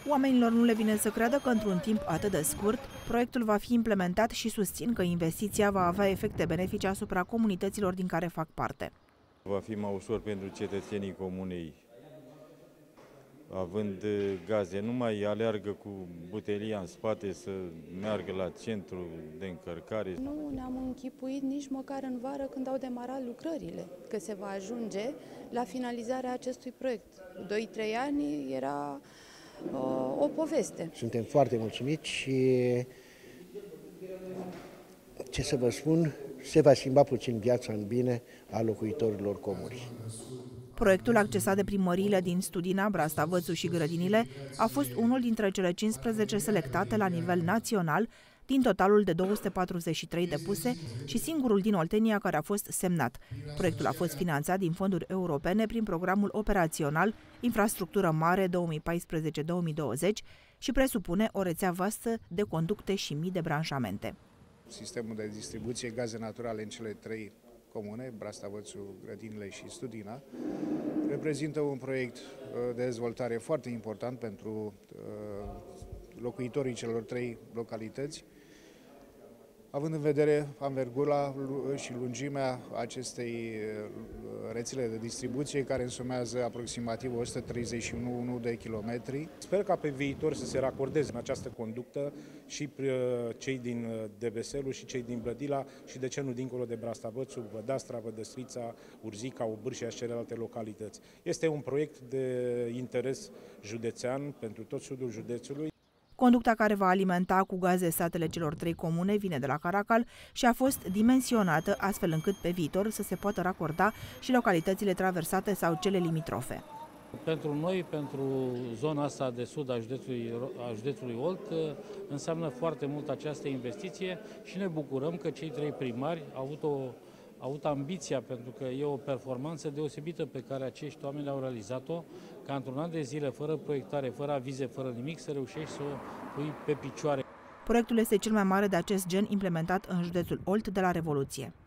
Oamenilor nu le vine să creadă că într-un timp atât de scurt, proiectul va fi implementat și susțin că investiția va avea efecte benefice asupra comunităților din care fac parte. Va fi mai ușor pentru cetățenii comunei, având gaze, nu mai aleargă cu butelia în spate să meargă la centru de încărcare. Nu ne-am închipuit nici măcar în vară când au demarat lucrările, că se va ajunge la finalizarea acestui proiect. 2-3 ani era o poveste. Suntem foarte mulțumiți și, ce să vă spun, se va schimba puțin viața în bine a locuitorilor comunii. Proiectul accesat de primăriile din Studina, Brastavățu și Grădinile a fost unul dintre cele 15 selectate la nivel național din totalul de 243 depuse și singurul din Oltenia care a fost semnat. Proiectul a fost finanțat din fonduri europene prin programul operațional Infrastructură Mare 2014-2020 și presupune o rețea vastă de conducte și mii de branșamente. Sistemul de distribuție gaze naturale în cele 3 comune, Brastavățu, Grădinile și Studina, reprezintă un proiect de dezvoltare foarte important pentru locuitorii celor 3 localități, având în vedere anvergura și lungimea acestei rețele de distribuție, care însumează aproximativ 131 de kilometri. Sper ca pe viitor să se racordeze în această conductă și cei din Debeselu și cei din Blădila și de ce nu dincolo de Brastavățu, Vădastra, Vădăstrița, Urzica, Obârșia și celelalte localități. Este un proiect de interes județean pentru tot sudul județului. Conducta care va alimenta cu gaze satele celor 3 comune vine de la Caracal și a fost dimensionată astfel încât pe viitor să se poată racorda și localitățile traversate sau cele limitrofe. Pentru noi, pentru zona asta de sud a județului Olt, înseamnă foarte mult această investiție și ne bucurăm că cei 3 primari au avut ambiția, pentru că e o performanță deosebită pe care acești oameni au realizat-o, ca într-un an de zile, fără proiectare, fără avize, fără nimic, să reușești să o pui pe picioare. Proiectul este cel mai mare de acest gen implementat în județul Olt de la Revoluție.